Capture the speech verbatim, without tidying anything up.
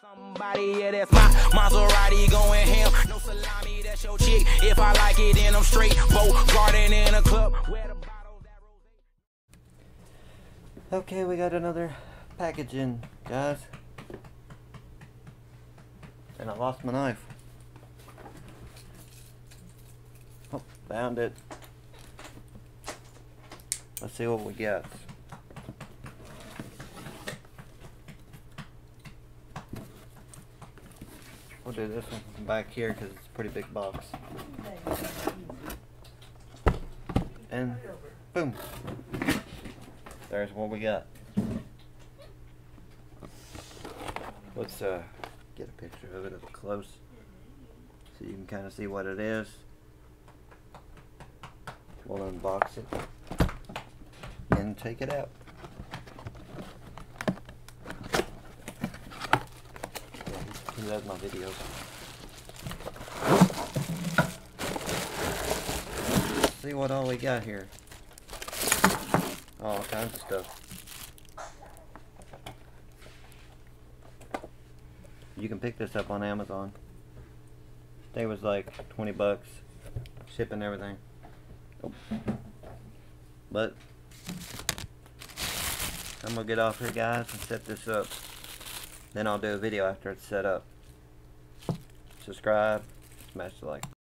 Somebody, yeah, that's my Maserati going ham. No salami, that's your chick. If I like it, then I'm straight. Boat garden in a club. Where the bottles that rosé. Okay, we got another package in, guys. And I lost my knife. Oh, found it. Let's see what we got. We'll do this one from back here because it's a pretty big box. And boom. There's what we got. Let's uh, get a picture of it up close so you can kind of see what it is. We'll unbox it and take it out. He loves my videos. Let's see what all we got here. All kinds of stuff. You can pick this up on Amazon. I think it was like twenty bucks, shipping everything. Oh. But I'm gonna get off here, guys, and set this up. Then I'll do a video after it's set up. Subscribe, smash the like.